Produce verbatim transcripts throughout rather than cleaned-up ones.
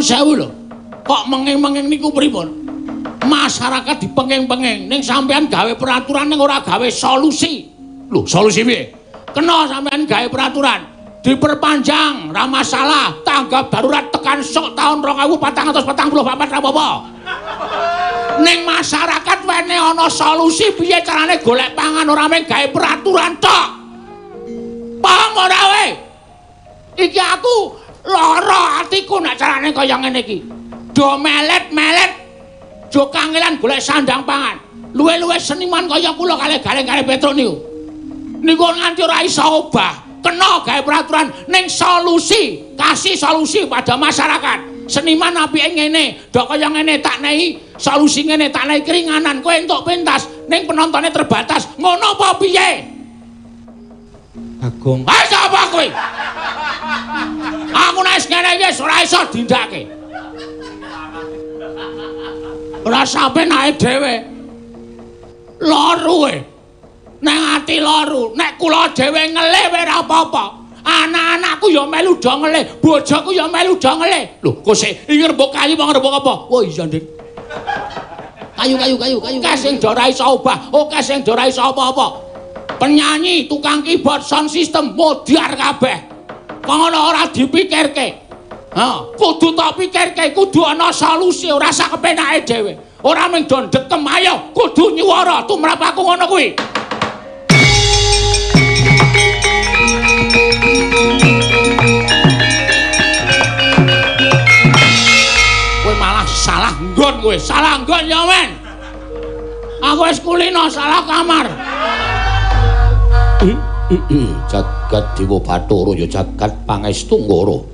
Sewu lho. Kok menging-menging niku pripun? Masyarakat dipenging-penging ning sampean gawe peraturan ning ora gawe solusi. Lho, solusi piye? Kena sampean gawe peraturan diperpanjang ra masalah, tanggap darurat tekan sok tahun dua ribu empat ratus empat puluh empat ra apa-apa. Ning masyarakat wene ana solusi piye carane golek pangan ora mung gawe peraturan tok. Paham ora we? Iki aku lara atiku nek carane kaya ngene iki. Do melet-melet do kangelan golek sandang pangan. Luwe-luwe seniman kaya kula kalih galeng-galeng Petruk niku. Niku nganti ora iso obah. Kena gawe peraturan ning solusi, kasih solusi pada masyarakat. Seniman apike ngene, dok kaya ngene tak nehi solusi ngene tak nehi keringanan kowe entuk pentas ning penontonnya terbatas. Ngono apa piye? Bagong. Ah sapa kowe? Aku nek ngene iki ora iso dindake. Ora sampe naik dhewe. Loro e. Nek ati loro, nek kula dhewe ngelih ora apa-apa. Anak-anakku ya melu do ngelih, bojoku ya melu do ngelih. Lho, kok sik iki rembug kayu apa rembug apa? Wah iya, Dik. Kayu kayu kayu kayu. Oke sing do ora iso obah, oke sing do ora iso apa-apa. Penyanyi, tukang keyboard, sound system modiar kabeh. Ngono ora dipikirke. Ha, kudu tak pikirke, kudu ana solusi, ora sak kepenake dhewe. Ora mung do ndekem, ayo kudu nyuwara tumrap aku ngono kuwi. Salah nggon kowe, salah nggon ya men. Aku wis kulino salah kamar. Jagat Dewa Bathara ya jagat pangestu Nggara.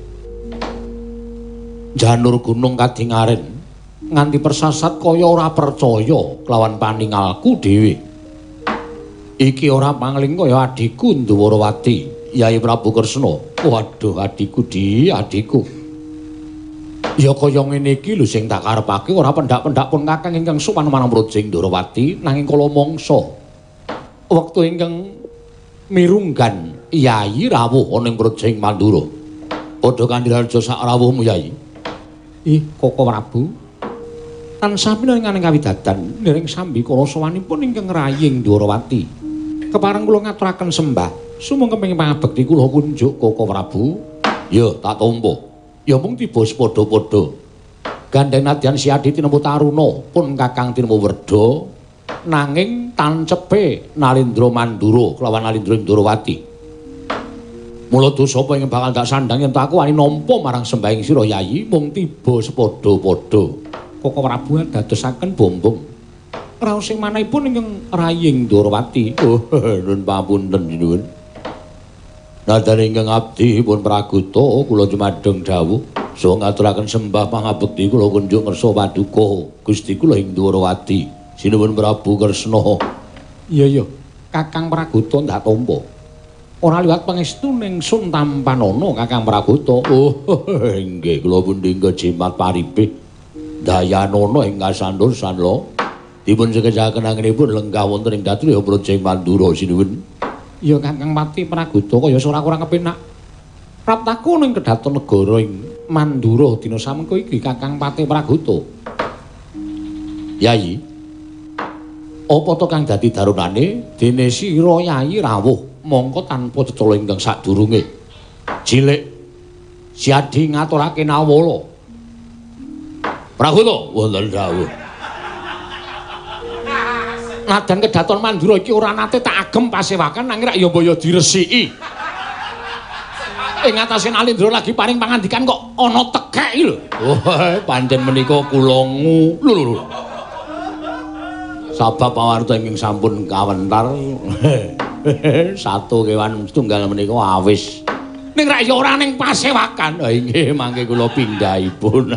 Janur gunung kadingaren nganti persasat kaya ora percaya kelawan paningalku dhewe. Iki ora pangling kaya adhiku Ndwarawati, Yai Prabu Kresna. Waduh adhiku di adhiku. Ya kaya ngene iki lho sing tak karepake ora pendak-pendak pun kakang ingkang sowan marang Projing Ndwarawati nanging kala mangsa wektu ingkang mirunggan Yai rawuh ana ing Projing Mandura. Padha kandhiraja sak rawuhmu Yai. Ih, Koko Prabu. Tansah pinanganing kawidadan ndereng sambi kala sowanipun ingkang raying Ndwarawati. Kepareng kula ngaturaken sembah sumeng kepengin pangabekti kula kunjuk Koko Prabu. Ya, tak tampa. Ya mung tiba sepadha-padha. Gandeng nadyan si Adi tinemu Taruna pun Kakang tinemu Werda nanging tancepe Nalindra Mandura kelawan Nalindra Ndwarawati. Mula dosa apa ing bakal dak sandang yen aku wani nampa marang sembahing sira Yayi mung tiba sepadha-padha. Koko Prabu dadosaken bombong. Raos sing manahipun ingkang raying Ndwarawati. Oh, nun pamunten nuwun. Nadyan ingkang abdi pun praguta kula jumadeng dawuh saha ngaturaken sembah pangabekti kula kunjuk ngersa paduka Gusti kula ing Ndwarawati sinuwun Prabu Kresna. Iya iya Kakang Praguta ndak tampa ora liwat pangestu ning Sun Tampanana Kakang Praguta. Oh nggih kula pundi jimat paripe Dayanana ing Kasandur sanla dipun sekejaken anginipun lenggah wonten ing Datu Projing Mandura sinuwun. Ya Kakang Pati Praguta kaya ora kurang kepenak. Praptaku ning Kedaton Negara ing Mandura dina samengko iki Kakang Pati Praguta. Yayi. Apa to kang dadi darunane dene sira Yayi rawuh mongko tanpa cecala ingkang sadurunge. Cilik Si Adi ngaturake nawala. Praguta wonten dawuh. Nadyan Kedaton Mandura iki ora nate tak agem pasewakan nanging rak ya mbaya diresiki. Ing atase Nalindra lagi paring pangandikan kok ana tekek iki lho. Oh, pancen menika kula ngu. Lho lho. Sabab pawarta ingkang sampun kawentar. Satu kewan setunggal menika awis. Ning rak ya ora ning pasewakan. Ha inggih mangke kula pindhahipun.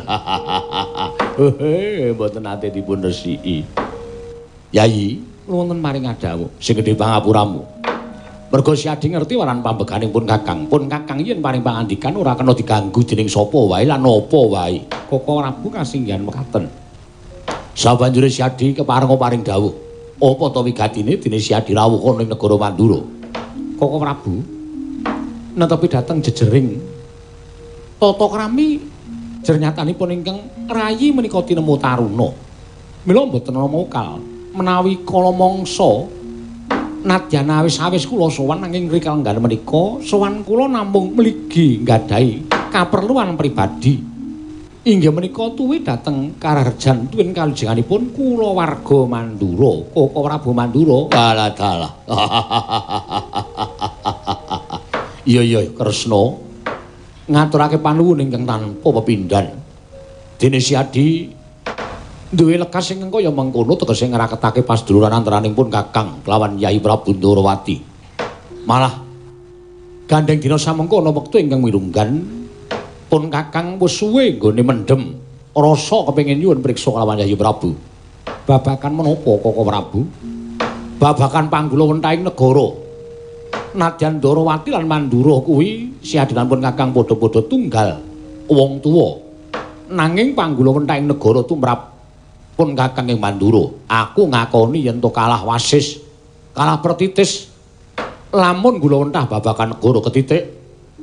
Mboten nate dipun resiki. Yayi, wonten maring adawuh sing gedhe pangapuramu. Merga Si Adi ngerti waran pambeganing pun Kakang. Pun Kakang yen paring pangandikan ora kena diganggu dening sapa wae lan apa wae. Koko Prabu kasinggihan mekaten. Sabanjure Si Adi kepareng paring dawuh. Apa to wigatine dene Si Adi rawuh ana ing negara Mandura? Koko Prabu netapi dateng jejering tata krami Jernyatanipun ingkang rayi menika tinemu taruna. Mila mboten ana mokal menawi kala mangsa nadyan awis-awis kula sowan nanging rikala nggal menika sowan kula namung mligi nggadahi kaperluan pribadi. Inggih menika tuwi dhateng Kararjan tuwin kalujenganipun kula warga Mandura, Koko Prabu Mandura. Walah dalah. Iya iya Kresna. Ngaturake panuwun ingkang tanpa pepindhan. Dene Siadi duwe lekas ingkang kaya mengkono tegese ngraketake pasduluran antaranipun Kakang kelawan Yai Prabu Ndorowati. Malah gandeng dina samengkono wektu ingkang mirunggan pun Kakang wis suwe nggone mendhem rasa kepengin nyuwun priksa kelawan Yai Prabu. Babakan menapa Koko Prabu? Babakan panggula wentahing negara. Nadyan Ndorowati lan Mandura kuwi siadenanipun Kakang padha-padha tunggal wong tuwa. Nanging panggula wentahing negara tumrap pun Kakang ing Mandura. Aku ngakoni yen to kalah wasis, kalah pertitis. Lamun kula wentah babakan negara ketitik,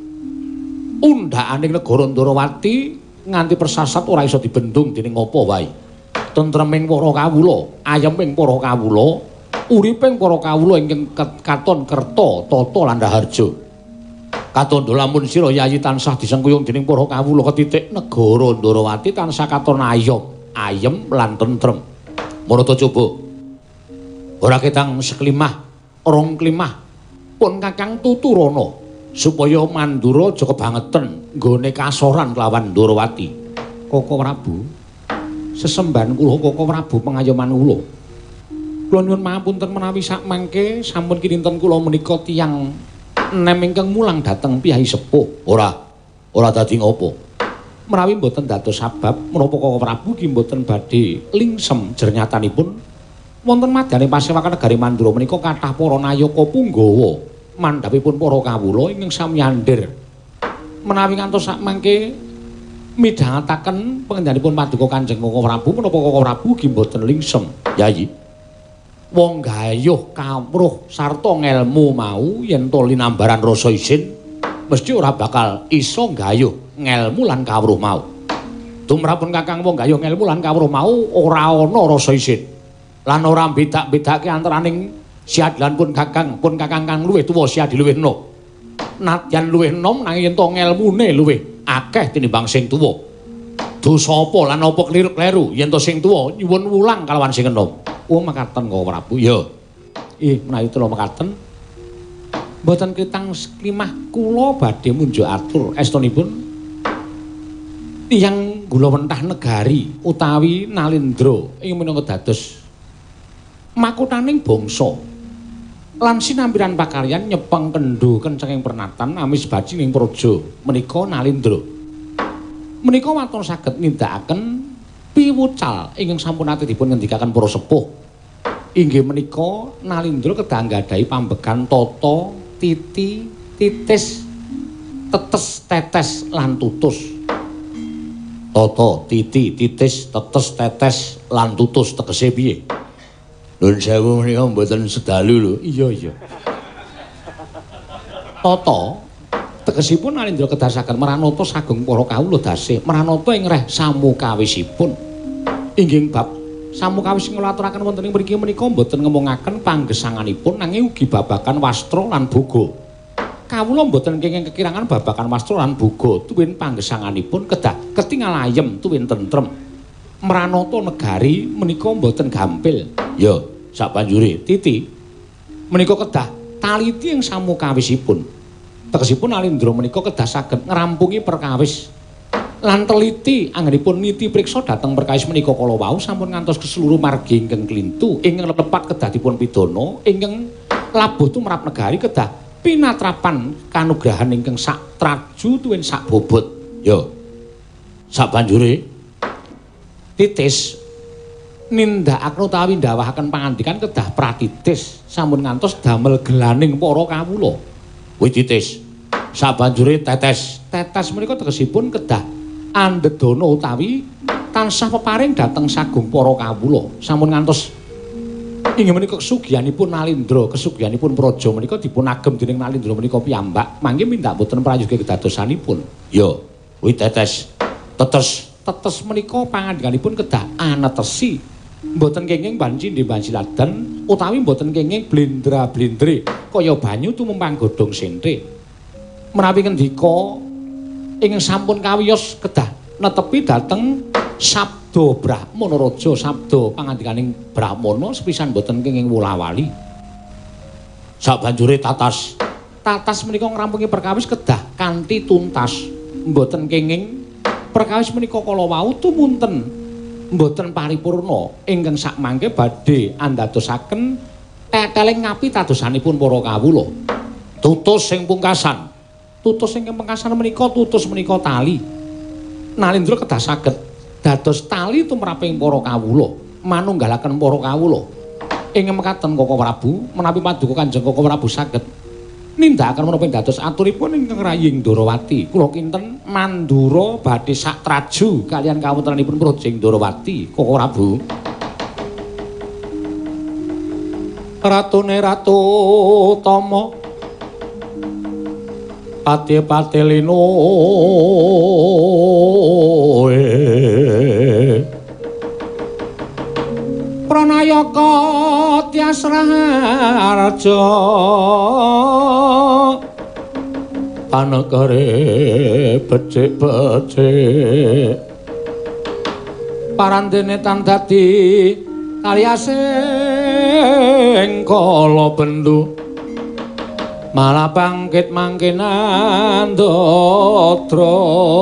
undhakaning negara Ndorowati nganti persasat ora iso dibendung dening apa wae. Tentreming para kawula, ayeming para kawula, uriping para kawula ingkang katon kerta, tata lan raharja. Katandha lamun sira Yayi tansah disengkuyung dening para kawula ketitik, negara Ndorowati tansah katon ayem, ayem lan tentrem. Marata coba. Ora ketang seklimah, rong klimah pun Kakang tuturana supaya Mandura aja kebangeten nggone kasoran kelawan Ndorowati. Koko Prabu, sesembahan kula Koko Prabu pengayoman kula. Kula nyuwun pangapunten menawi sak mangke sampun kinten kula menika tiyang nem ingkang mulang dhateng piyai sepuh. Ora, ora dadi ngopo. Menawi mboten dados sabab menapa Koko Prabu ki mboten badhe lingsem jernyatanipun wonten madyaning pasewakan negari Mandura menika kathah para nayaka punggawa mandhapipun para kawula ingkang sami andher. Menawi ngantos sak mangke midhangetaken pangendhanipun paduka Kanjeng Koko Prabu menapa Koko Prabu ki mboten lingsem. Yayi. Wong gayuh kawruh sarta ngelmu mau yen to linambaran rasa isin mesti ora bakal iso gayuh ngelmu lan kawruh mau. Tumrapun Kakang wong gayuh ngelmu lan kawruh mau ora ana rasa isin. Lan ora bedak-bedake antaraning Siadi lan pun Kakang, pun Kakang kang luwih tuwa Siadi luwih enom. Nadyan luwih enom nanging yen to ngelmune luwih akeh tinimbang sing tuwa. Dosa apa lan apa kliru-kleru yen to sing tuwa nyuwun wulang kalawan sing enom. Oh makaten Koko Prabu. Ya. Ih menawi kula makaten mboten kitang seklimah kula badhe munjuk atur estunipun tiyang gula wentah negari utawi Nalindra ing minangka dados makutaning bangsa lan sinambiran pakaryan nyepeng kendho kencenging pernatan amis baji ning praja menika Nalindra. Menika waton saged nindakaken piwucal ingkang sampun ate dipun ngendikaken para sepuh. Inggih menika Nalindra kedah nggadahi pambegan tata, titi, titis, tetes, tetes lan tutus. Tata, titi, titis, tetes, tetes lan tutus tegese piye? Nuwun sewu menika mboten sedalu lho. Iya iya. Tata tegesipun Nalindra kedah saged maranata sageng para kawula dasih maranata ing reh samukawisipun. Inggih bab samukawis sing kula aturaken wonten ing mriki menika mboten ngemungaken panggesanganipun nanging ugi babakan wastra lan boga. Kawula mboten kenging kekirangan babakan wastra lan boga tuwin panggesanganipun kedah ketingal ayem tuwin tentrem. Maranata negari menika mboten gampil. Ya, sabanjure titi menika kedah taliti ing samukawisipun. Tegesipun Nalindra menika kedah saged ngrampungi perkawis lan teliti anggenipun niti priksa dhateng perkawis menika kala wau sampun ngantos keseluruh margi ingkang klintu ingkang lepat kedah dipun pidana ingkang labuh tumrap negari kedah pinatrapan kanugrahan ingkang sak traju tuwin sak bobot. Ya. Sabanjure titis nindakaken utawi ndawahaken pangandikan kedah pratitis sampun ngantos damel gelaning para kawula. Kuwi titis. Sabanjure tetes. Tetes menika tegesipun kedah andedana utawi tansah peparing dhateng sagung para kawula sampun ngantos inggih menika kesugihanipun Nalindra kesugihanipun praja menika dipun agem dening Nalindra menika piyambak mangke mindak boten prayoga kedadosanipun. Ya kuwi tetes. Tetes tetes menika pangandikanipun kedah anetesi mboten kenging banci di banci laden utawi mboten kenging blendra-blendre kaya banyu tumempang godhong senthe. Menawi ngendika ingkang sampun kawiyos kedah netepi dhateng sabda Brahmana Raja, sabda pangandikaning Brahmana sepisan mboten kenging wula-wali. Sabanjure tatas tatas menika ngrampungi perkawis kedah kanthi tuntas mboten kenging perkawis menika kala wau tumunten mboten paripurna ingkang sakmangke badhe andadosaken teteling ngapi tadosanipun para kawula. Tutus sing pungkasan tutus sing pungkasan menika tutus menika tali Nalindra kedah saged dados tali tumraping para kawula manunggalaken para kawula ing mekaten Koko Prabu menawi paduka Kanjeng Koko Prabu saged nindakaken menapa dados aturipun ingkang Raying Ndorowati kula kinten Mandura badhe sak traju kaliyan kawontenanipun Projeng Ndorowati Koko Prabu. Ratune Ratu Tama Pati-pati lino Pranayaka Tyasraharja Panegare becik-becik Parandene tan dadi kaliasing kala bendu malah bangkit mangkinan dodro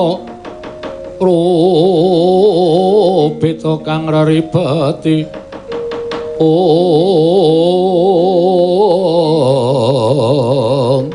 rupita kang reribeti om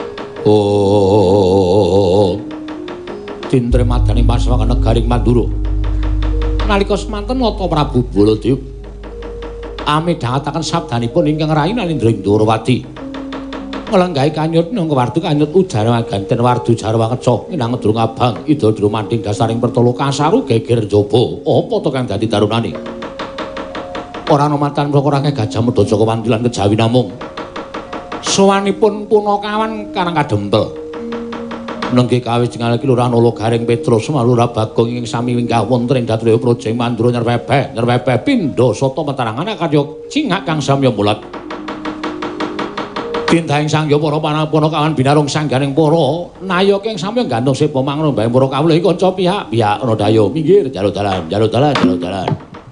om dintre madani paswaka negaring Mandura nalika semanten Nata Prabu Baladewa amidhangetaken sabdanipun ingkang rayi Nalindra Ndorowati nglenggahi kanyut nang wardu kanyut ujar ganten wardu jarwa keca nginang durung abang ida drumanting dasaring pertolo kasaru geger njaba apa to kang dadi darunane ora ana matan prokara Gajah Mada Jaka Wandilan kejawi namung sowanipun punakawan karang kadempel nengge kawijengan kelurahan Olo Garing Petrus Malura Bagong ing sami wingkah wonten ing Datraya Projeng Mandura nyerwebeh nyerwebeh pindha sata matarangan karya cingak kang samya mulat Dintahing sangya para panakawan binarung sangganing para nayaka ing samya gantung sepa mangun mbahe para kawula iki kanca pihak-pihak ana dayo minggir jaluk dalan jaluk dalan jaluk dalan.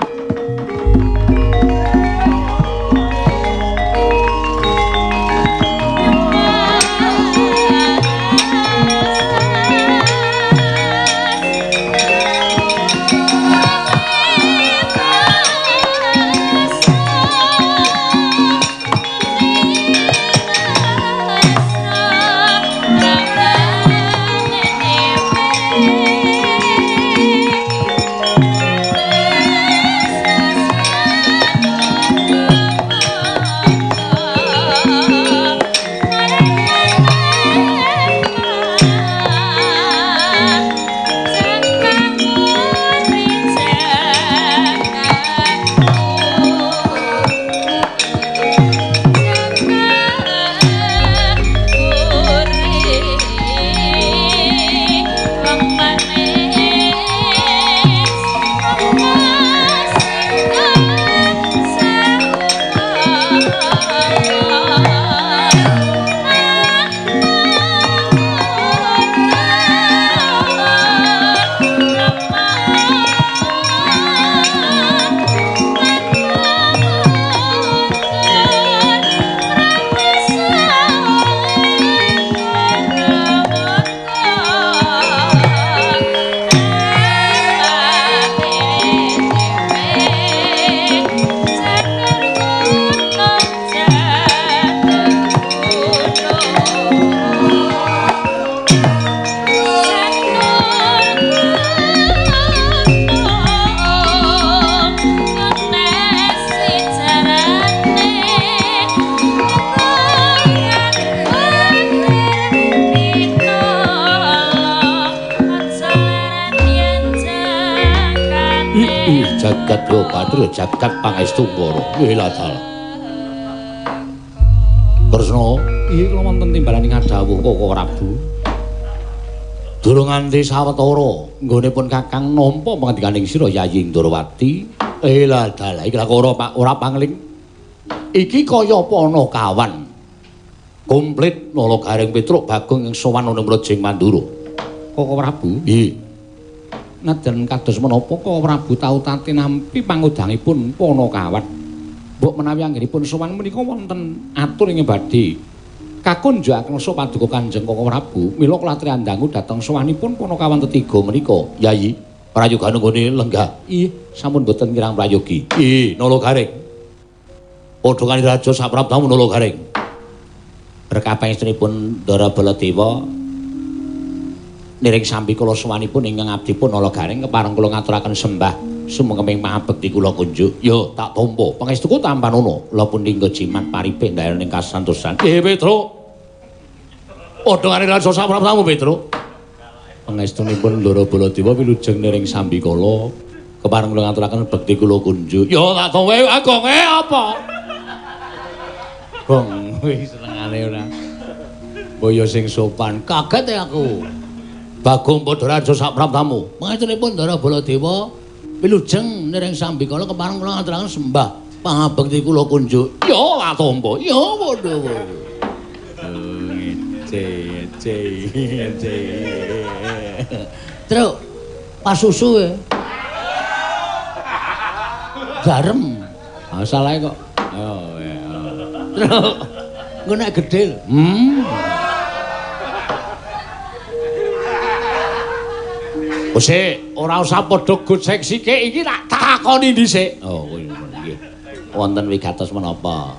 jagat yo Patru jagat pangestu para wiladal. Kresna, iki kula wonten timbalaning adawuh Koko Prabu. Durung nganti sawetara nggone pun Kakang nampa pangandikaning sira Yayi Ndrawati. Eh lah dalah iki ora Pak ora pangling. Iki kaya apa ana kawan. Komplit Nala Gareng Petruk Bagong ing sowan ana Mrejing Mandura. Koko Prabu? Nggih. Najan kados menapa Koko Prabu tau tati nampi pangudangipun Panakawan. Mbok menawi anggenipun sowan menika wonten atur ing badhe kakunjukaken so paduka Kanjeng Koko Prabu, mila kula triandangu dhateng sowanipun Panakawan tetiga menika. Yayi, prayoga nunggone lenggah. Nggih, sampun boten kirang prayogi. Nggih, Nala Gareng. Padha kali raja saprabdamu Nala Gareng. Berkah pangestunipun Ndara Baladewa niring sambi kula sowanipun ingkang abdipun Nala Gareng kepareng kula ngaturaken sembah sumengkeming mabekti kula kunjuk. Yo tak tampa pangestuku tampanono kula pundhingga jimat paripik ndayaning kasantosan. Nggih Petruk. Padha kali raja saprabdamu Petruk. Pangestunipun Ndara Baladewa wilujeng niring sambi kula kepareng kula ngaturaken bekti kula kunjuk. Yo tak tampa agong e apa? Gong wis senengane ora. Boyo sing sopan. Kaget e aku. Bagong Padha raja saprabdamu. Pangestunipun Ndara Baladewa wilujeng niring sambi kala kepareng kula ngaturaken sembah pangabekti kula kunjuk. Ya atompo, ya padha-padha. Ece, ece, ece. Truk, pas susu e. Garem. Masalahe kok. Oh ya. Truk. Engko nek gedhe. Hmm. Wis ora usah padha gocek sikik iki tak takoni dhisik. Oh nggih. Wonten wigatos menapa?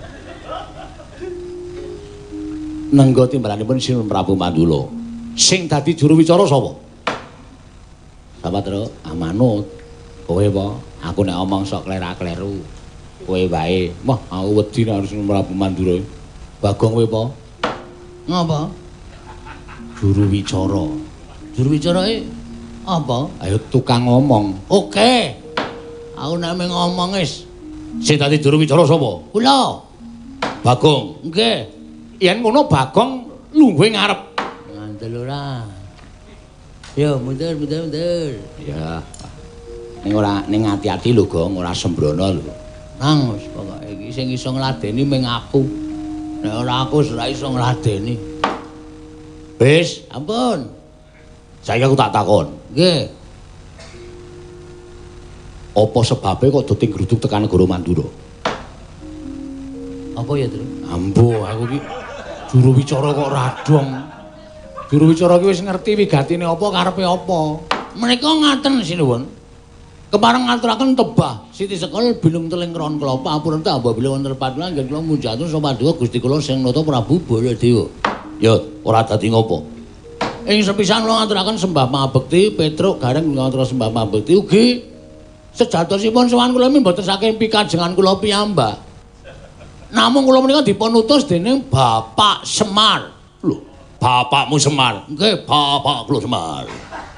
Nengga timbalanipun Sinun Prabu Mandula. Sing dadi juru wicara sapa? Sapa, Tru? Amanut. Kowe apa? Aku nek omong sok klera-kleru. Kowe wae. Wah, aku wedi nek Sinun Prabu Mandura. Bagong kowe apa? Ngapa? Juru wicara. Juru wicarae apa? Ayo tukang ngomong. Oke. Aku nek mung ngomong wis. Sing dadi juru wicara sapa? Kula. Bagong. Nggih. Yen ngono Bagong lungguhe ngarep. Ngandel ora. Yo mundur mundur mundur. Ya. Ning ora ning ati-ati lho, Gong, ora sembrono lho. Nang wis pokoke iki sing iso ngladeni mung aku. Nek ora aku wis ora iso ngladeni. Wis, ampun. Saiki aku tak takon. Nggih. Apa sebabe kok doting gruduk tekan negara Mandura? Apa ya, Tru? Ambo, aku iki juru wicara kok radong. Juru wicara ki wis ngerti wigatine apa karepe apa. Menika ngaten sinuwun. Kepareng ngaturaken tebah Siti Sekol bilung teling kron kelapa apunen tambah bila wonten patulan nggih kula munjatun sapa paduka Gusti kula sing nata Prabu Baladewa. Ya, ora dadi ngopo. Ing sepisan kula ngaturaken sembah pangabekti Petruk Gareng ngaturaken sembah pangabekti ugi sejatosipun sowan kula mboten saking pikajengan kula piyambak. Namung kula menika dipun utus dening Bapak Semar. Lho, bapakmu Semar? Nggih, bapak kula Semar.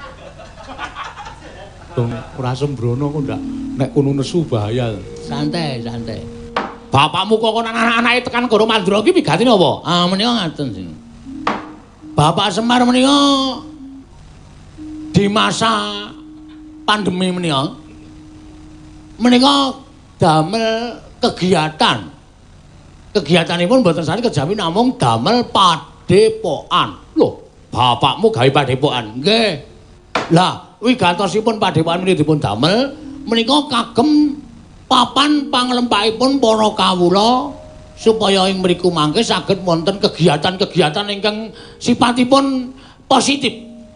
Dong ora sembrono kok ndak nek kono nesu bahaya. Santai, santai. Bapakmu kok ana anak-anake tekan Goro Mandura ki wigatine apa? Ah menika ngaten sing. Bapak Semar menika di masa pandemi menika menika damel kegiatan. Kegiatanipun mboten sami kejawi namung damel padepokan. Lho, bapakmu gawe padepokan. Nggih. Lah, wigatosipun padepokan menika dipun damel menika kagem papan panglempahipun para kawula supaya ing mriku mangke saged wonten kegiatan-kegiatan ingkang sipatipun positif.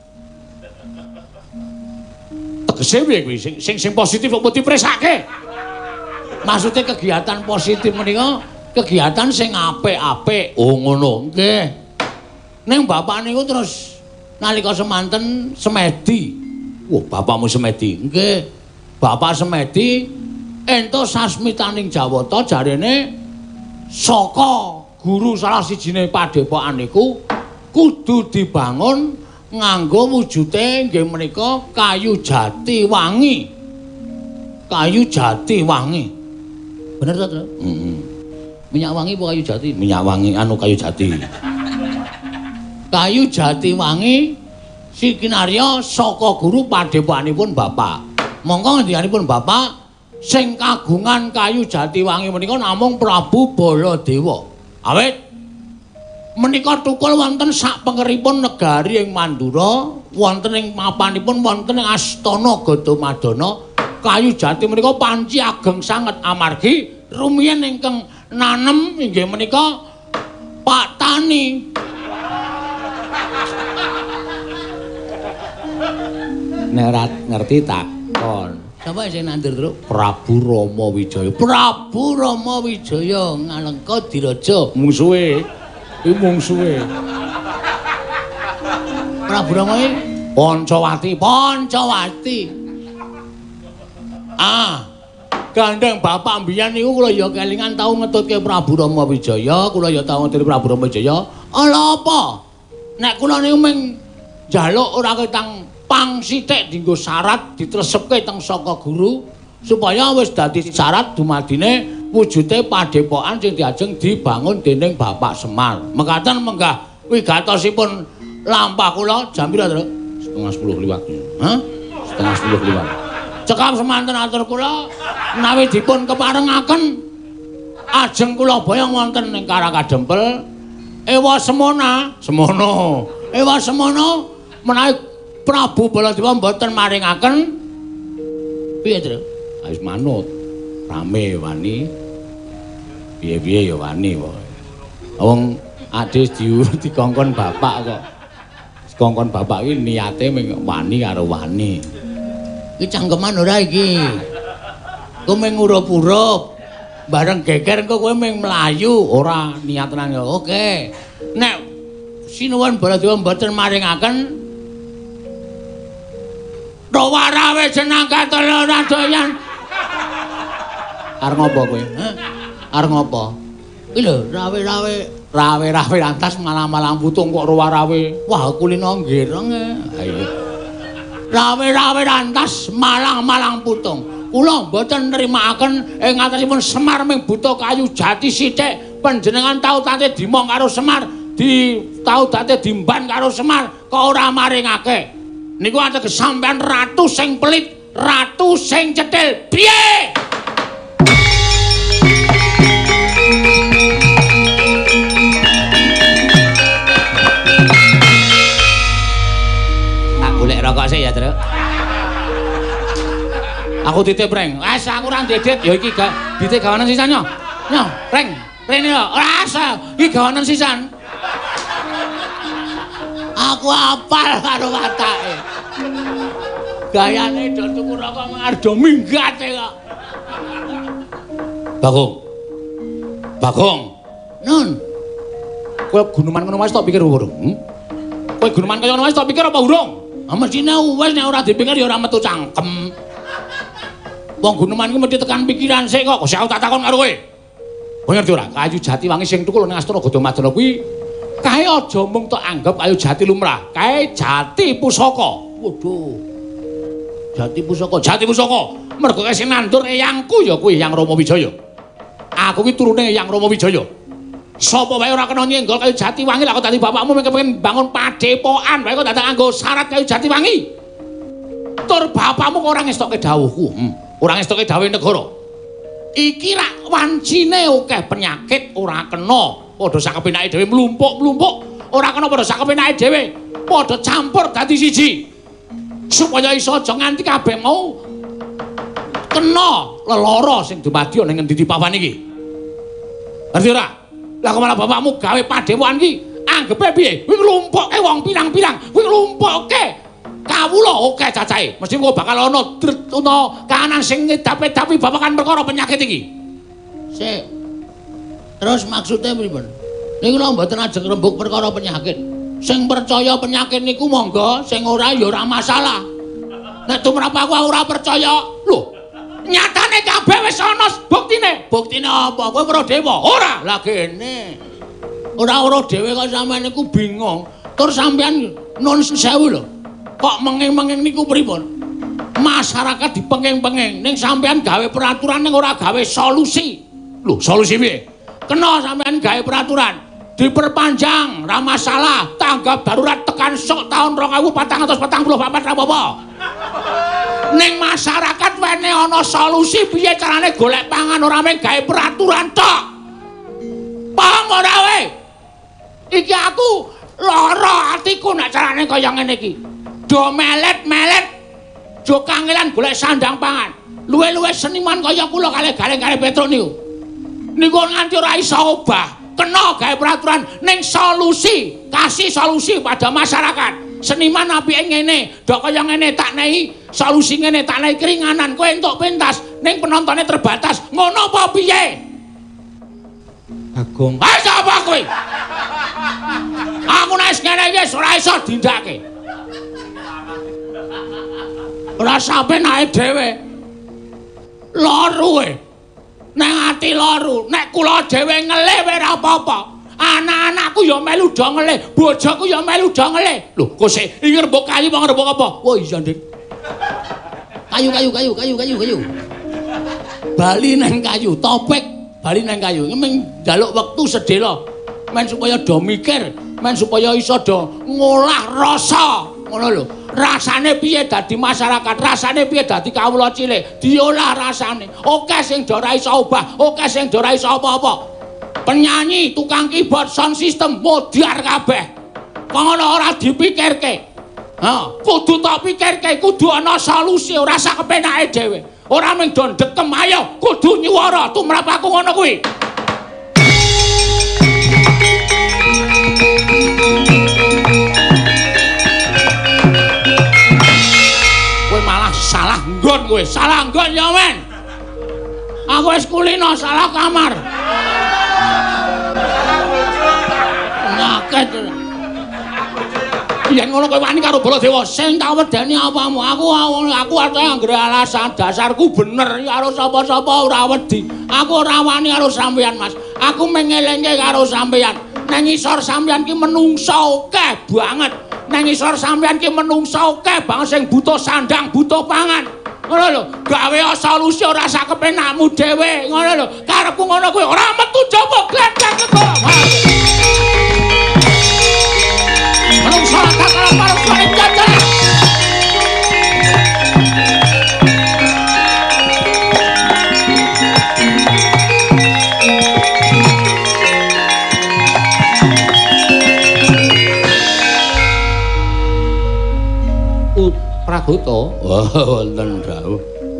Tegese piye kuwi sing sing sing positif kok dipresake? Maksude kegiatan positif menika kegiatan sing apik-apik. Oh ngono. Nggih. Ning bapak niku terus nalika semanten semedi. Wah, bapakmu semedi. Nggih. Bapak semedi entuk sasmitaning jawata jarene saka guru salah sijine padepokan niku kudu dibangun nganggo wujude nggih menika kayu jati wangi. Kayu jati wangi. Bener to, Tru? Heeh. Minyak wangi apa kayu jati? Minyak wangi anu kayu jati. Kayu jati wangi Si Kinarya saka guru padepokanipun Bapak. Monggo ngendikanipun Bapak sing kagungan kayu Jatiwangi menika namung Prabu Baladewa. Awit menika tukul wonten sak pengeripun negari ing Mandura, wonten ing mapanipun wonten ing Astana Gadamadana. Kayu jati menika panci ageng sanget amargi rumiyin ingkang nanem inggih menika Pak Tani. Nerat ngerti takon. Sapa sing nandur terus? Prabu Rama Wijaya. Prabu Rama Wijaya Ngalengka Diraja. Mungsuhe. Iki mungsuhe. Prabu Rama iki Pancawati. Pancawati. Ah, gandeng bapak mbiyen niku kula ya kelingan tau ngetutke Prabu Rama Wijaya, kula ya tau ngetutke Prabu Rama Wijaya. Ala apa? Nek kula niku mung njaluk ora ketang pang sithik dienggo syarat ditresepke teng saka guru supaya wis dadi syarat dumadine wujude padepokan sing diajeng dibangun dening Bapak Semar. Mekaten menggah wigatosipun lampah kula jam pira, Tru? Setengah sepuluh liwat. Hah? Setengah sepuluh liwat. Cekap semanten atur kula menawi dipun keparengaken ajeng kula boyong wonten ing Karakadempel ewa semana semono ewa semono menawi Prabu Baladewa mboten maringaken piye Tru? Wis manut. Rame wani. Piye-piye ya wani wae. Wong adhe diurut dikongkon bapak kok. Dikongkon bapak iki niate mung wani karo wani. Iki cangkeman ora iki. Kowe mung ngurup-urup. Bareng geger engko kowe mung mlayu, ora niat tenan ya. Oke. Nek sinuwun Baladewa mboten maringaken Rawarawe jeneng katelo ora doyan. Arep ngopo kowe? Hah? Arep ngopo? Iki lho, rawe-rawe, rawe-rawe lantas malang-malang putung kok rawarawe. Wah, kulino nggireng. Ayo. Rawe-rawe lantas malang-malang putung. Kula mboten nrimakaken ing ngatasipun Semar ming buta kayu jati sithik. Panjenengan tau tate dimong karo Semar, di tau tate dimban karo Semar, kok ora maringake. Niku ateges sampean ratu sing pelit, ratu sing cetil. Piye? Tak golek rokok sik ya, Tru. Aku titip reng. Wes aku ora ndedit ya iki gak ditik gawanan sisan yo. Yo, reng. Rene yo. Ora asa. Iki gawanan sisan. Aku apal karo watake. Gayane do tuku rokok mengar do minggate kok. Bagong. Bagong. Nun. Kowe guneman ngono wis tok pikir urung? Hmm? Kowe guneman kaya ngono wis tok pikir apa urung? Ah mesine wis nek ora dipikir ya ora metu cangkem. Wong guneman iki mesti tekan pikiran sik kok. Kok tak takon karo kowe. Kowe ngerti ora? Kayu Jatiwangi sing tukul ning Astana Gadamadana kuwi kae aja mung tok anggap kayu jati lumrah. Kae jati pusaka. Waduh. Jati pusaka, jati pusaka. Mergo sing nandur eyangku ya kuwi Eyang Rama Wijaya. Aku ki turune Eyang Rama Wijaya. Sapa wae ora kena nyenggol kayu Jatiwangi lak kok dadi bapakmu mung kepengin bangun padepokan wae kok datang nganggo syarat kayu Jatiwangi. Tur bapakmu kok ora ngestokke dawuhku. Hmm. Ora ngestokke dawuh negara. Iki rak wancine akeh penyakit ora kena. Padha sak kepenake dhewe mlumpuk-mlumpuk. Ora kena padha sak kepenake dhewe. Padha campur dadi siji. Supaya iso aja nganti kabeh mau kena lelara sing dumadi ning ngendi papan iki. Ngerti ora? Lah kok malah bapakmu gawe padepokan iki anggepe piye? Kuwi nglumpukke wong pirang-pirang, kuwi nglumpukke kawula akeh cacahe. Mesti kok bakal ana ana kahanan sing ngedap-edapi babagan perkara penyakit iki. Sik. Terus maksudnya pripun? Niku lho mboten ajeng rembug perkara penyakit. Sing percaya penyakit niku monggo, sing ora ya ora masalah. Nek tumrap aku ora percaya, lho, nyatane kabeh wis ana buktine. Buktine apa? Kowe weruh dewa? Ora. Lah kene. Ora weruh dhewe kok sampean niku bingung. Tur sampean nun sewu lho. Kok menging-menging niku pripun? Masyarakat dipenging-penging ning sampean gawe peraturan ning ora gawe solusi. Lho, solusi piye? Kena sampean gawe peraturan. diperpanjang ra masalah tanggap darurat tekan sok tahun dua ribu empat ratus empat puluh empat ra apa-apa ning masyarakat wene ana solusi piye carane golek pangan ora mung gawe peraturan tok paham ora we iki aku lara atiku nek carane kaya ngene iki do melet-melet do kangelan golek sandang pangan luwe-luwe seniman kaya kula kalih galeng-galeng Petruk niku niku nganti ora iso obah kena gawe peraturan ning solusi kasih solusi pada masyarakat seniman apike ngene dok kaya ngene tak nehi solusi ngene tak nehi keringanan kowe entuk pentas ning penontonnya terbatas ngono apa piye Agung ayo sapa kowe aku nek ngene iki ora iso dindake ora sampe naik dhewe loro nek ati loro nek kula dhewe ngelih ora apa-apa anak-anakku ya melu do ngelih bojoku ya melu do ngelih lho kok sik iki rembug kayu apa rembug apa wah iya Dik kayu kayu kayu kayu kayu kayu bali nang kayu topik bali nang kayu mung njaluk wektu sedhela men supaya do mikir men supaya iso do ngolah rasa ngono lho rasane piye dadi masyarakat rasane piye dadi kawula cilik diolah rasane oke sing do ora iso obah oke sing do ora iso apa-apa penyanyi tukang keyboard sound system modiar kabeh ngono ora dipikirke ha kudu tak pikirke kudu ana solusi ora sak kepenake dhewe ora mung do ndekem ayo kudu nyuwara tumrap aku ngono kuwi kowe malah salah nggon kowe salah nggon ya men aku wis kulino salah kamar ngaket yen ngono kowe wani karo Baladewa sing tak wedeni apamu aku aku ate anggere alasan dasarku bener karo sapa-sapa ora wedi aku ora wani karo sampeyan Mas aku mengelengke karo sampeyan nang isor sampeyan ki menungso akeh banget nang isor sampeyan ki menungso akeh banget sing butuh sandang butuh pangan ngono lho gawe solusi ora sak kepenakmu dhewe ngono lho karepku ngono kuwi ora metu jowo glendang kegoro menungso kakak karo suami jajan Pragoto wonten dawuh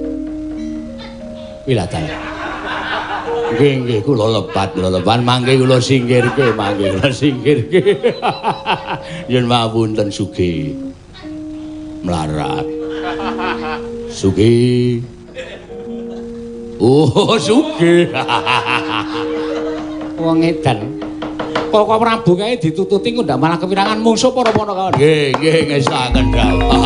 Wiladan nggih nggih kula lepat kula lepat mangke kula singkirke mangke kula singkirke yen mawonten sugih melarat sugih oh sugih wong edan kok Prabu kae ditututi kok ndak malah kewirangan mungsuh para pono kawan. Nggih, nggih ngesaken dawuh.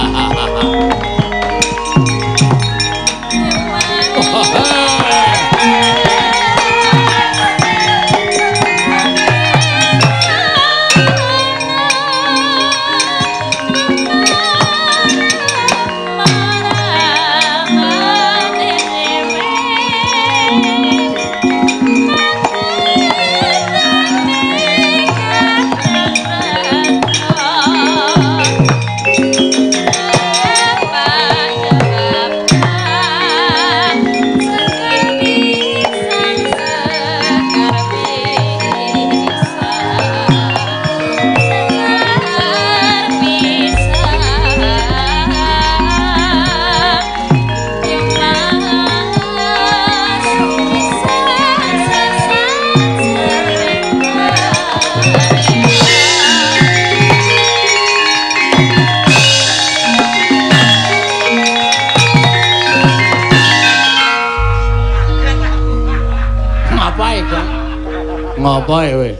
Ngapa ya we?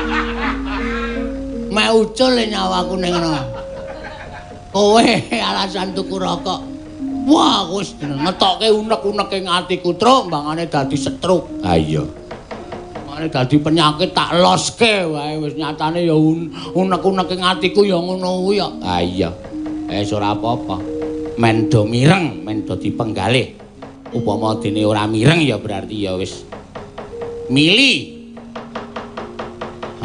Mek ucul nyawaku ning ngono. Kowe alasan tuku rokok. Wah, wis ngetokke unek-unek ing atiku, Truk, mbangane dadi stroke. Ha iya. Mbangane dadi penyakit tak loske wae wis nyatane ya unek-unek ing atiku ya ngono kuwi ya. Ha iya. Wis ora apa-apa. Men do mireng, men do dipenggalih. Upama dene ora mireng ya berarti ya wis mili.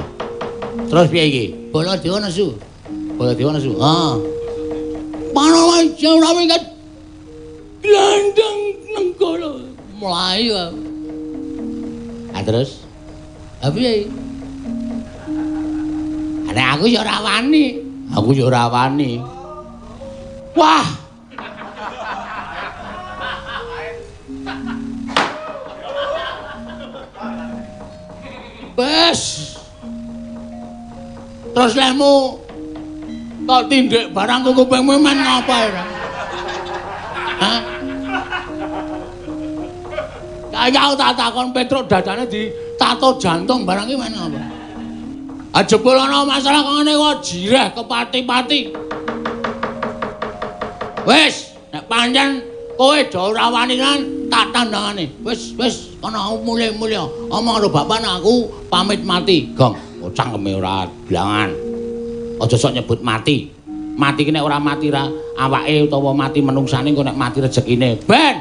Terus piye iki? Baladewa nesu. Baladewa nesu. Ha. Panawa ora minggat. Glandang nenggala. Mlayu. Ah terus? Ha piye? Nek aku ya ora wani. Aku ya ora wani. Wah. Wes. Terus lemu kok tindik barang kupingmu men ngapa ora? Hah? Kaya aku tak takon Petruk dadane ditato jantung barang iki men ngapa? Ah jebul ana masalah kok ngene kok jireh kepati-pati. Wes, nek pancen kowe do ora wani kan tak tandangane. Wis, wis, kono mulih-mulih. Omong karo bapakne aku pamit mati. Gong, oh cangkeme ora blangan. Aja sok nyebut mati. Mati ki nek ora mati ra awake utawa mati menungsane engko nek mati rezekine. Ben.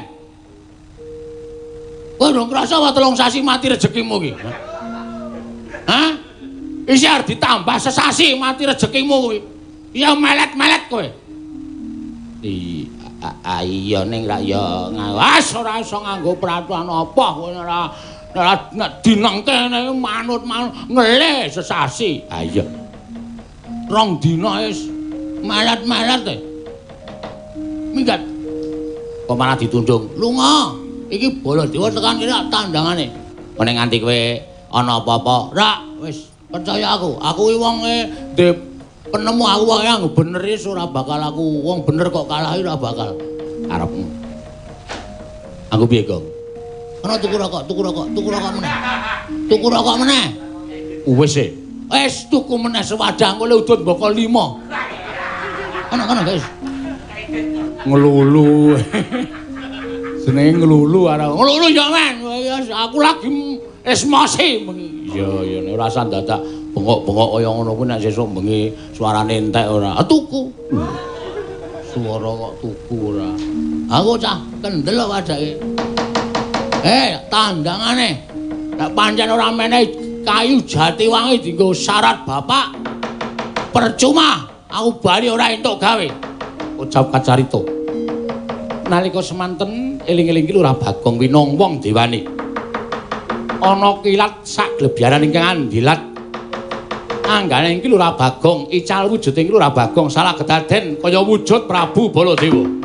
Kowe ora ngrasa wae telung sasi mati rezekimu ki. Hah? Isi arep ditambah sesasi mati rezekimu kuwi. Ya melet-melet kowe. I iya ning ra ya ngawas ora iso nganggo peraturan apa kowe ora ora dinengke manut-manut ngelih sesasi. Ha iya. Rong dina wis melet-melet e. Minggat. Kok malah ditundung. Lunga. Iki Baladewa tekan kene tandangane. Kok ning nganti kowe ana apa-apa, ra wis percaya aku. Aku iki wong e penemu aku wae yang bener wis ora bakal aku wong bener kok kalahi ora bakal arepmu. Aku piye, Gong? Ana tuku rokok, tuku rokok, tuku rokok meneh. Tuku rokok meneh. Wis e. Wis tuku meneh sewadang kok udut mboko lima. Ana kana, guys. Ngelulu. Jenenge ngelulu arek. Ngelulu ya, men. Aku lagi esmosi. Iya, ya nek ora san dadak bengok-bengok kaya ngono kuwi nek sesuk bengi suarane entek ora. Tuku. Suara kok tuku ora. Aku cah kendel kok adake. Eh, tandangane. Nek pancen ora meneh kayu Jatiwangi dienggo syarat bapak, percuma aku bali ora entuk gawe. Ucap kacarita. Nalika semanten eling-eling ki Lurah Bagong winong wong dewani. Ana kilat sak glebyaran ingkang andilat. Anggane iki Lurah Bagong, ical wujuding Lurah Bagong salah kedaden kaya wujud Prabu Baladewa.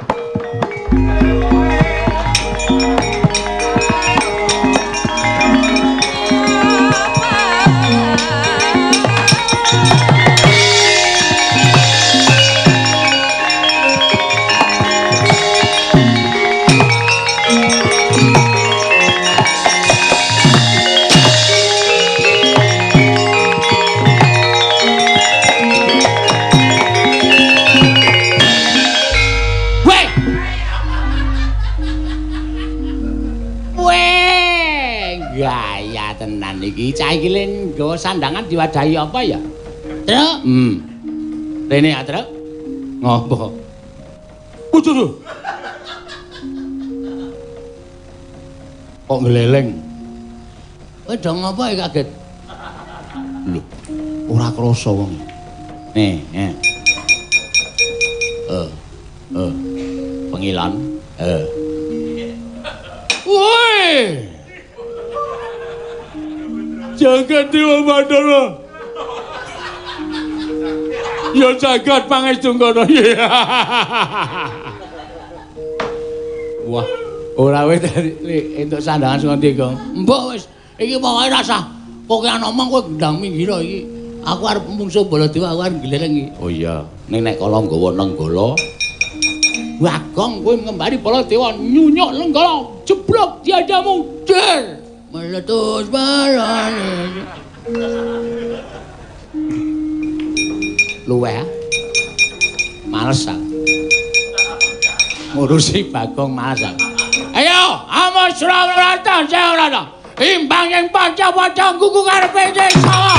Iki cah iki len nggawa sandangan diwadahi apa ya? Truk. Hmm. Rene ya, Truk. Ngopo? Waduh. Kok ngeleleng? Kowe do ngopo ya kaget? Lho, ora krasa wong. Nih, eh. Eh. Eh. Pengilan. Eh. Woi. Jagat Dewa Mandala. Ya jagat pangestu kono. Wah, ora wis entuk sandangan sing ndi, Gong? Mbok wis, iki pokoke rasa kowe ngomong kowe gendang minggir iki. Aku arep mungsuh Baladewa, aku arep gleleng iki. Oh iya, ning nek kala nggawa nenggala. Wah, Gong kowe ngembari Baladewa nyunyuk nenggala, jeblok diadamu der. Meletus balane. Luweh. Males ah. Ngurusi Bagong males ah. Ayo, amos Surawarta Jayarata. Imbang yang paca-paca kuku karepe desa.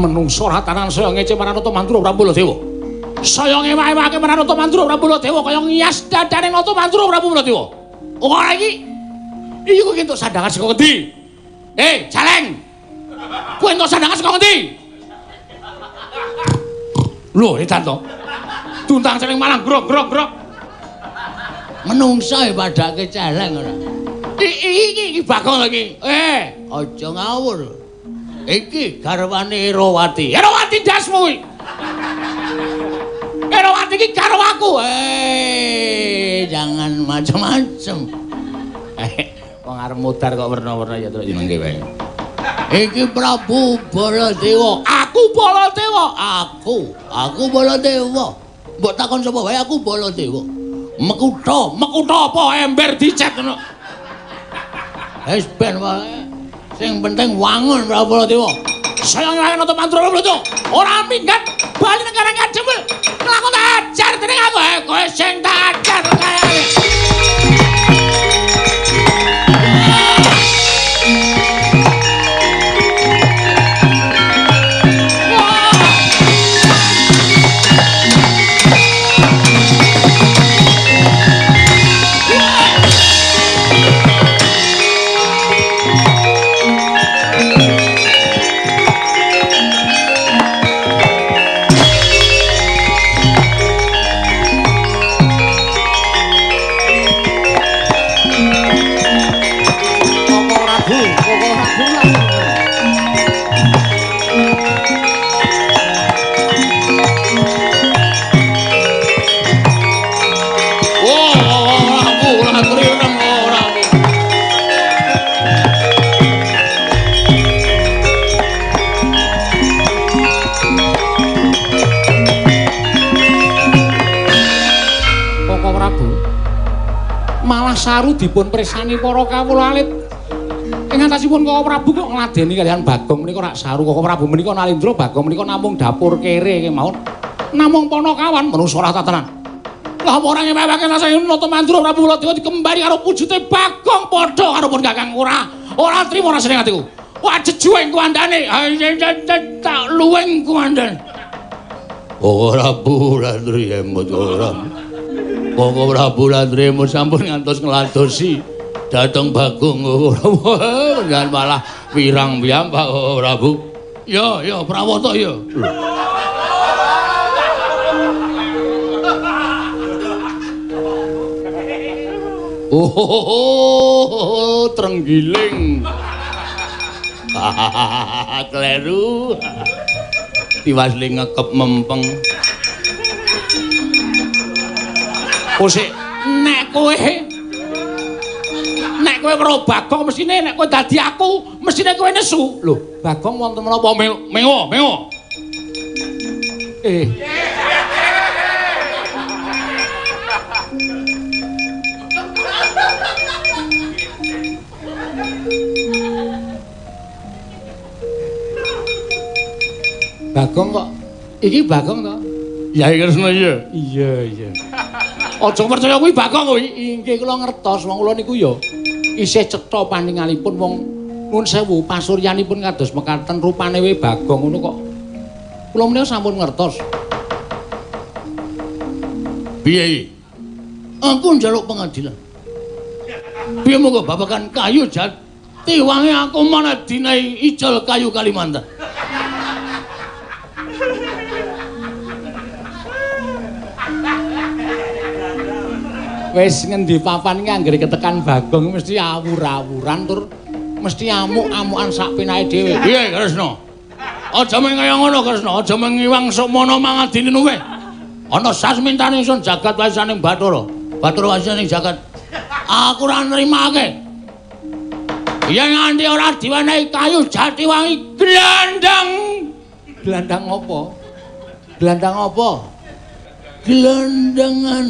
menungso ratanan saya ngece Maranata Mantura Prabu Baladewa. Saya ngewah-ewahake Maranata Mantura Prabu Baladewa kaya ngias dadane Nata Mantura Prabu Baladewa. Ora iki. Iki kok entuk sandangan saka ngendi? Eh, Jaleng. Kowe entuk sandangan saka ngendi? Lho, edan to. Tuntang celing malang grok grok grok. Menungso e padake celeng ora. Iki iki iki Bagong lagi. Eh, aja ngawur. Iki garwane Erawati. Erawati dasmu iki. Erawati iki karo aku. Eh, jangan macam-macam. Eh, wong arep mudar kok werna-werna ya terus jenenge wae. Iki Prabu Baladewa. Aku Baladewa. Aku, aku Baladewa. Mbok takon sapa wae aku Baladewa. Mekutha, mekutha apa ember dicet ngono. Wis ben wae. Sing penting wangun Prabu Baladewa. Saya ngelayan Nata Mantura Prabu Baladewa. Ora minggat bali negara ngademel. Lakon tak ajar dening aku. Eh, kowe sing tak ajar kayane. Saru dipun presani para kawula alit. Ing antasipun Koko Prabu kok ngladeni kaliyan Bagong menika rak saru. Koko Prabu menika Nalindra, Bagong menika namung dapur kere kemawon. Namung Panakawan menungso ora tatanan. Lah apa ora ngewehake rasane Nata Mantura Prabu Baladewa dikembari karo wujute Bagong padha karo pun Kakang ora. Ora trima rasane atiku. Wah jejueng kuandane. Tak luweng kuandane. Koko Prabu Landri emut ora. Koko Prabu Landri emut sampun ngantos ngladosi dhateng Bagong jangan malah wirang piyambak Koko Prabu. Ya, ya prawata ya. Oh, trenggiling. Kleru. Tiwasli ngekep mempeng. Oh sik, nek kowe nek kowe karo Bagong mesine nek kowe dadi aku, mesine kowe nesu. Lho, Bagong wonten menapa mengo, mengo. Eh. Bagong kok iki Bagong to? Yai Kresna iya. Iya, iya. Aja percaya kuwi Bagong kuwi. Inggih kula ngertos wong kula niku ya isih cetha paningalipun wong nuwun sewu pasuryanipun kados mekaten rupane we Bagong ngono kok. Kula menika sampun ngertos. Piye? Aku njaluk pengadilan. Piye monggo babagan kayu jati wangi aku mana dinai ijol kayu Kalimantan. Wis ngendi papan iki anggere ketekan Bagong mesti awur-awuran tur mesti amuk-amukan sak penake dhewe. Piye Kresna? Aja mung kaya ngono Kresna, aja mung ngiwang semana mangadini nuwe. Ana sasmintane ingsun jagat wasisaning Bathara. Bathara wasisaning jagat. Aku ora nrimake. Yen nganti ora diwenehi kayu jati wangi glandang. Glandang apa? Glandang apa? Gelandangan.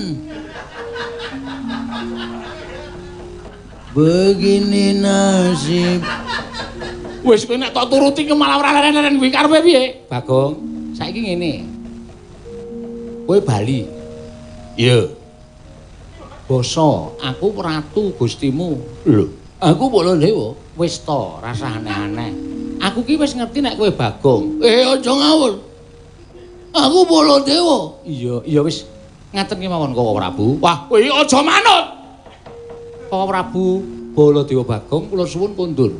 Begini nasib. Wis kowe nek tak turuti ke malah ora leren-leren kuwi karepe piye? Bagong, saiki ngene. Kowe Bali. Iya. Basa, aku ratu Gustimu. Lho, aku Baladewa. Wis to, rasa aneh-aneh. Aku ki wis ngerti nek kowe Bagong. Eh aja ngawur. Aku Baladewa. Iya, iya wis ngaten ki mawon Koko Prabu. Wah, kowe aja manut. Koko Prabu Baladewa Bagong kula suwun kondur.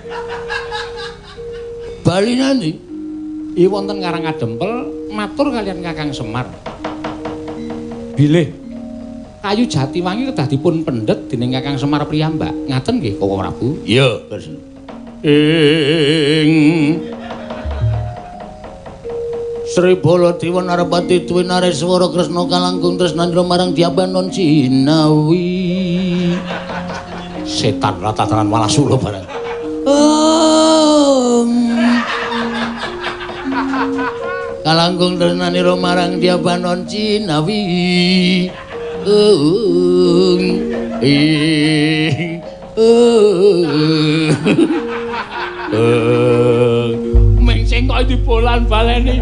Bali nanti. I wonten Karangadempel matur kalian Kakang Semar. Bilih kayu Jatiwangi kedah dipun pendhet dening Kakang Semar Priyambak. Ngaten nggih Koko Prabu? Iya, Kresna. Ing Sri Baladewa Narapati Tuwi Nareswara Kresna kalangkung tresnandra marang Diabanon Cinawi. Setan ratataran Walasula barang. Um, kalangkung tresnandra marang Diabanon Cinawi. Um, ing um, ming sing kok dibolan baleni.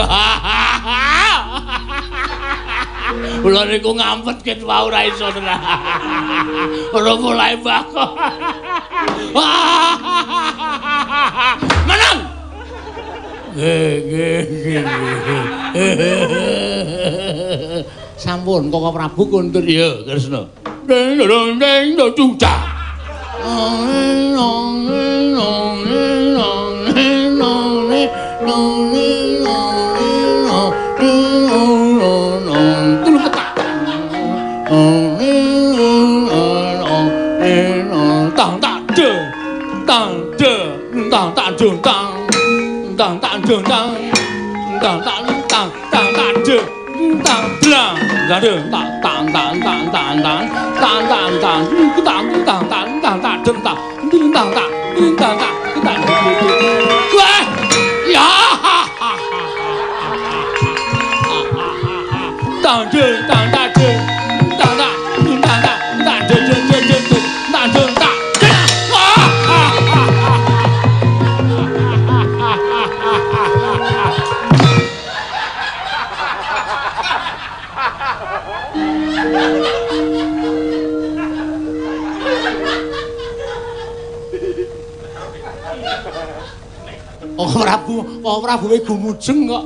Kula niku ngampet ket wae ora iso tenan. Ora mulai bako. Menang. Nggih, nggih, nggih. Sampun Koko Prabu kondur ya Kresna. Ding dong ding dong cuca. Koko Prabu, Koko Prabu wae gumujeng kok.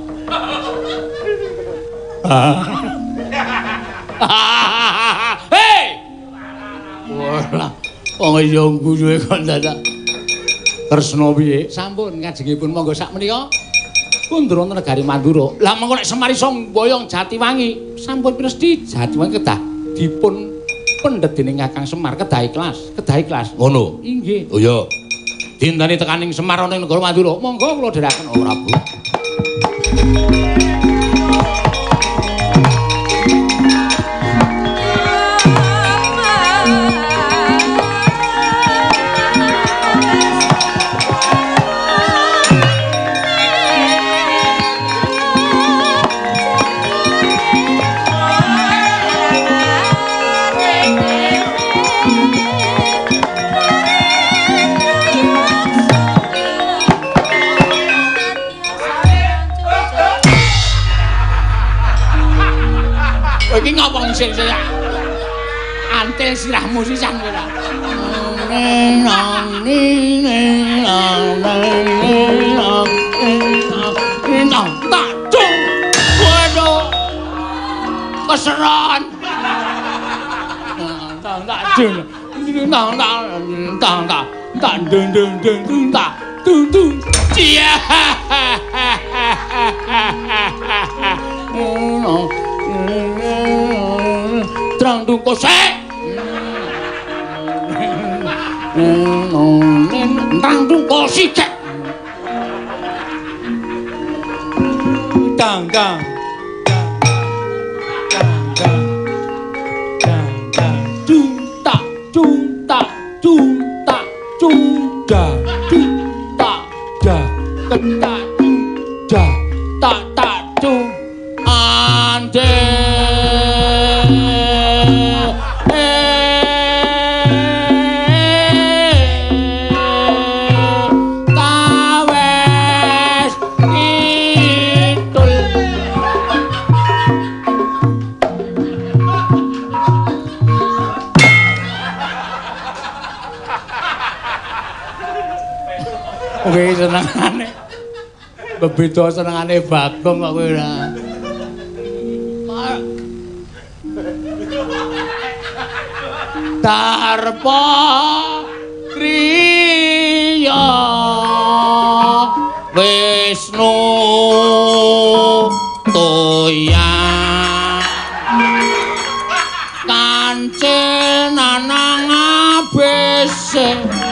Hei! Wah, wong iya guyuhe kok dadak. Kresna piye? Sampun kajengipun monggo sak menika kundur wonten negari Mandura. Lah mengko nek Semar iso mboyong Jatiwangi, sampun presti Jatiwangi kedah dipun pendhet dening Kakang Semar kedah ikhlas, kedah ikhlas. Ngono. Inggih. Oh iya. Dintani tekaning Semar ana ing negara Mandura. Monggo kula dherekaken Koko Prabu. Iki ngapa ngising-ising ya? Antil sirahmu sisan kowe ta. Nang tak cung. Waduh. Keseran. Nang tak cung. Nang tak tang tak tak deng deng deng deng tak tung tung. Cia. Terang dung kosek. Terang dung kosik. Dang dang. Dang dang. Dang dang. Dung tak dung tak dung tak dung da dung tak da ketak dung da tak tak dung ande. Kuwi senengane. Bebeda senengane Bagong kok kowe ora. Tarpa kriya Wisnu toya kancil nanang abese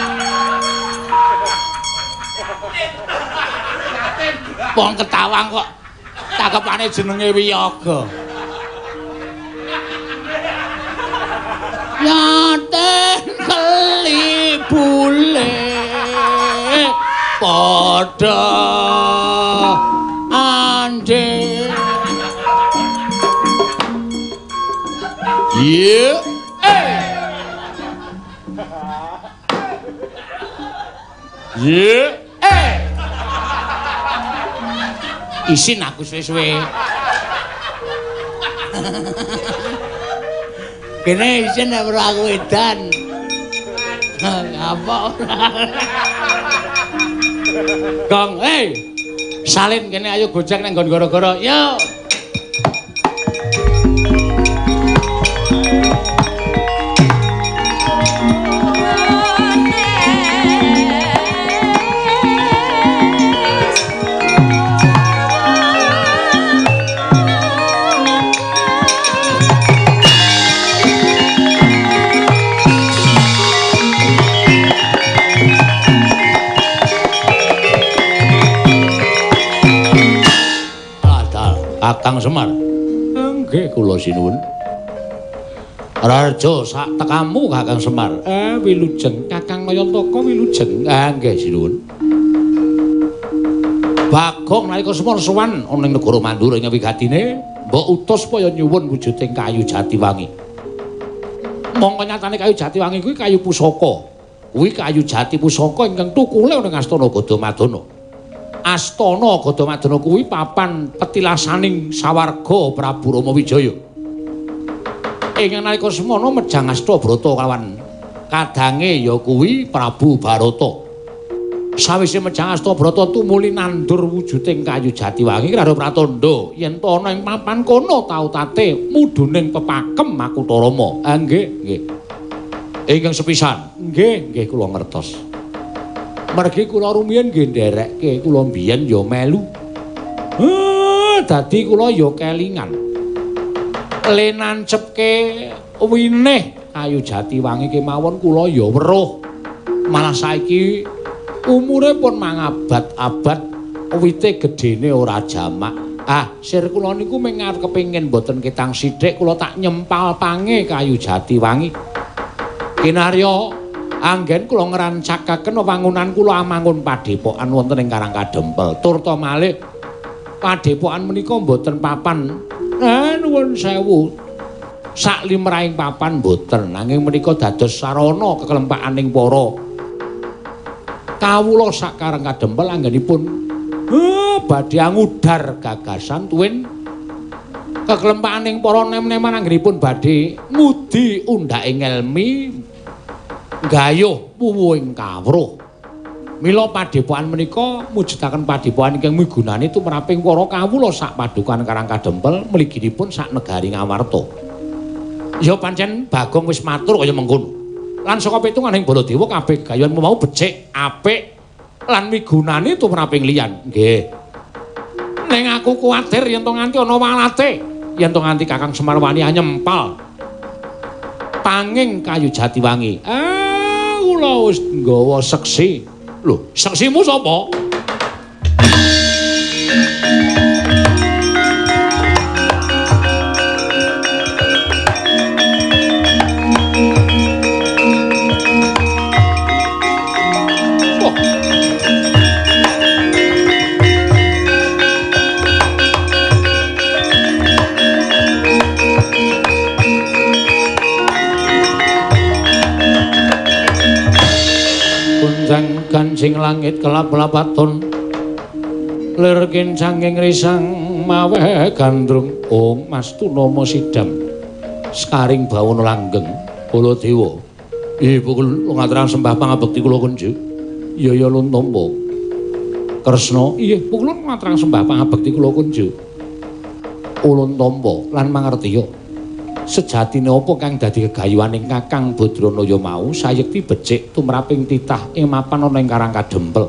wong Ketawang kok cakepane jenenge Wiyaga. Yaten keli bule padha ande. Ye eh Ye eh isin aku suwe-suwe. Kene isin nek ora aku edan. Apa ora? Gong, eh. Salin kene ayo gojek nang nggon gara-gara. Yo. Kakang Semar. Nggih kula sinuwun. Raja sak tekamu Kakang Semar. Eh wilujeng Kakang Nayantaka wilujeng. Ah nggih sinuwun. Bagong nalika Semar sowan ana ing negara Mandura ing wigatine mbok utus supaya nyuwun wujuding kayu Jatiwangi. Mongko nyatane kayu Jatiwangi kuwi kayu pusaka. Kuwi kayu jati pusaka ingkang tukule ana ing Astana Gadamadana. Astana Gadamadana kuwi papan petilasaning sawarga Prabu Rama Wijaya. Ing nalika semana mejang Astabrata kawan kadange ya kuwi Prabu Barata. Sawise mejang Astabrata tumuli nandur wujuding kayu Jatiwangi karo pratandha yen to ana ing papan kono tau tate mudhuning pepakem Makutha Rama. Ah nggih, nggih. Ingkang sepisan, nggih, nggih kula ngertos. Mergi kula rumiyin nggih nderekke kula mbiyen ya melu. Heh, dadi kula ya kelingan. Le nancepke winih kayu Jatiwangi kemawon kula ya weruh. Malah saiki umure pun mangabad-abad wite gedene ora jamak. Ah, sir kula niku mung arep kepengin mboten ketang sithik kula tak nyempal pange kayu Jatiwangi. Kinarya anggen kula ngrancakaken wangunan kula amangun padepokan wonten ing Karang Kadempel. Turta malih padepokan menika mboten papan. Ah nuwun sewu. Sak limrahing papan mboten, nanging menika dados sarana kekelempahaning para kawula sak Karang Kadempel anggenipun eh badhe ngudar gagasan tuwin kekelempahaning para nem-neman anggenipun badhe ngudi undhaking ngelmi gayuh puwuhing kawruh. Mila padepokan menika mujudaken padepokan ingkang migunani tumraping para kawula sak padukan Karang Kadempel mliginipun sak negari Ngamarta. Ya pancen Bagong wis matur kaya mengkono. Lan saka pitunganing Baladewa kabeh gayuhan mau becik, apik lan migunani tumraping liyan. Nggih. Ning aku kuwatir yen to nganti ana walate, yen to nganti Kakang Semar wani nyempal panging kayu Jatiwangi. Ah, kula wis nggawa seksi. Lho, seksimu sapa? Kancing langit kelap-lapaton lir kincanging risang mawe gandrung Om Mastunama Sidam skaring bawana langgeng Baladewa. Ibu kula ngaturaken sembah pangabekti kula kunjuk. Ya ya Luntampa Kresna, iya, kula maturang sembah pangabekti kula kunjuk. Ulun tampa lan mangertiya. Sejatine apa kang dadi gegayuhaning Kakang Badranaya mau sayekti becik tumraping titah ing mapan ana ing Karang Kadempel.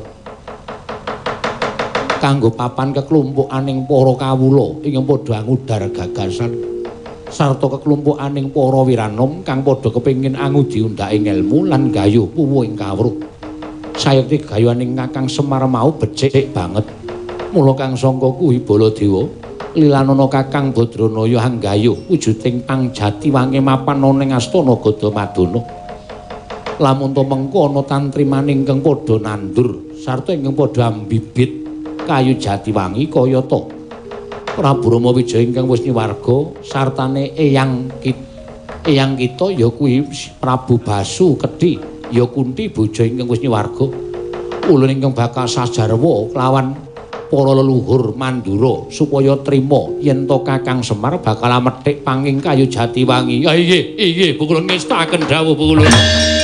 Kanggo papan keklumpukaning para kawula ing padha ngudar gagasan sarta keklumpukaning para wiranom kang padha kepengin angudi undhaking ilmu lan gayuh puwuh ing kawruh. Sayekti gegayuhaning Kakang Semar mau becik banget. Mula kang sangka kuwi Baladewa lilanana Kakang Badranaya hanggayuh wujuding pangjati wangi mapan ana ing astana Gadamadana. Lamun to mengko ana tantrimaning ingkang padha nandur sarta ingkang padha ambibit kayu jati wangi kaya to Prabu Rama Wijaya ingkang wis niwarga sartane eyang kita, eyang kita ya kuwi Prabu Basu Kedhi ya Kunti bojo ingkang wis niwarga. Ulun ingkang bakal sajarwa kelawan para leluhur Mandura supaya trima yen to Kakang Semar bakal methik panging kayu jati wangi. Ya inggih, inggih Bu Kulun ngestaken dawuh Bu Kulun.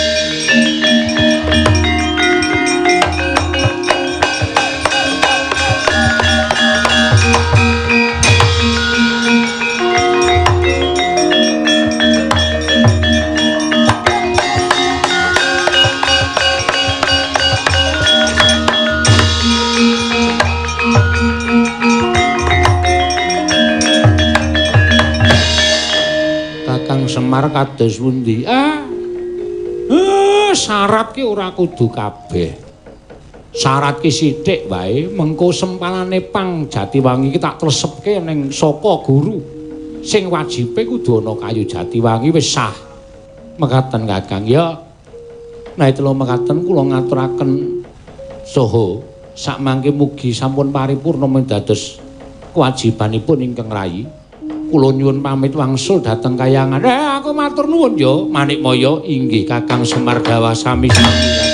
Semar kados pundi? Ah. Eh, syarat ki ora kudu kabeh. Syarat ki sithik wae, mengko sempalane pang Jatiwangi ki tak tresepke ning saka guru. Sing wajibe kudu ana kayu Jatiwangi wis sah. Mekaten Kakang ya. Nah itu lho mekaten kula ngaturaken saha sakmangke mugi sampun paripurna dados kewajibanipun ingkang rayi. Kula nyuwun pamit wangsul dhateng kayangan. Eh aku matur nuwun ya Manikmaya inggih Kakang Semar dawuh sami-sami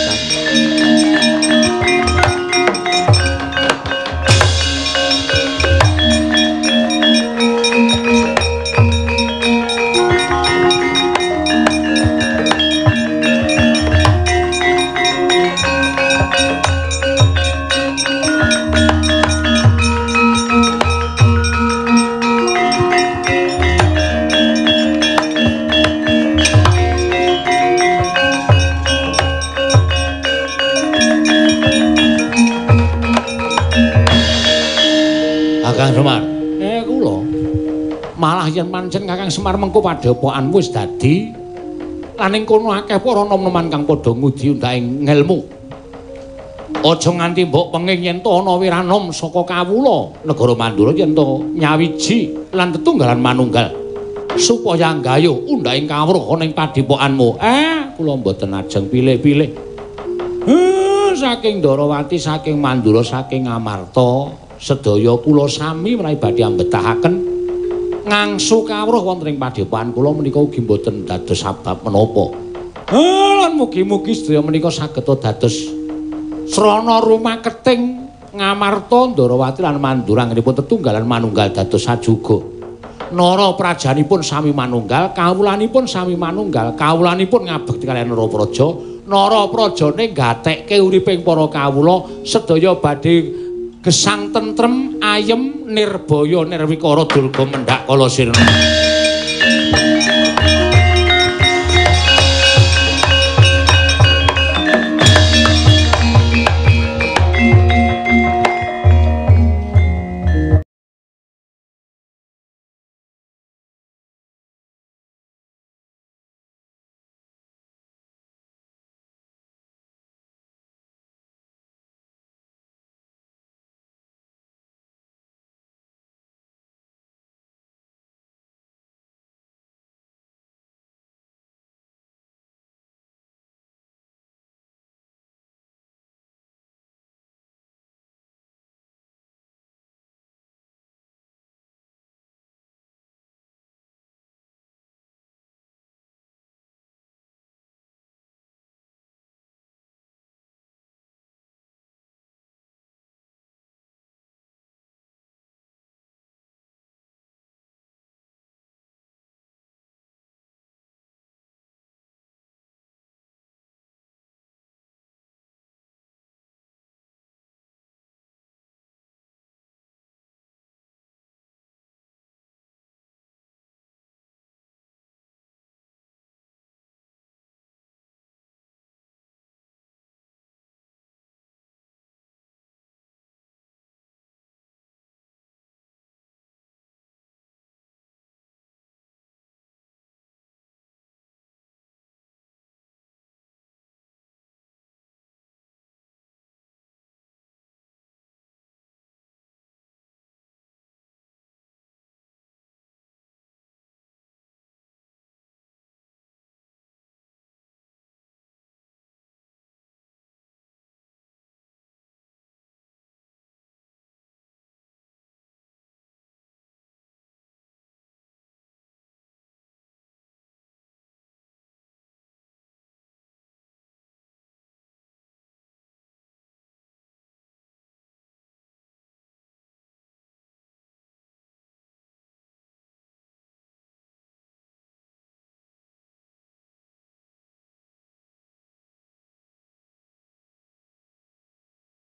yen pancen Kakang Semar mengko padhepokan wis dadi lan ing kono akeh para nom-noman kang padha ngudi undhaking ngelmu. Aja nganti mbok penging yen to ana wiranom saka kawula negara Mandura yen to nyawiji lan tetunggalan manunggal supaya nggayuh undhaking kawruh ana ing padhepokanmu. Eh, kula mboten ajeng pilih-pilih. Eh, saking Ndarawati, saking Mandura, saking Amarta, sedaya kula sami menawi badhe ambetahaken ngangsu kawruh wonten ing padhepokan kula menika ugi mboten dados sabab menapa. Lan mugi-mugi sedaya menika saged dados srana rumaketing Ngamarta, Ndarawati lan Mandura anggenipun tetunggalan manunggal dados sajuga. Nara prajanipun sami manunggal, kawulanipun sami manunggal, kawulanipun ngabekti kaliyan Nara Praja, Nara Prajane gatekke uriping para kawula sedaya badhe gesang tentrem ayem nirbaya nirwikara durga mendhak kala sirna.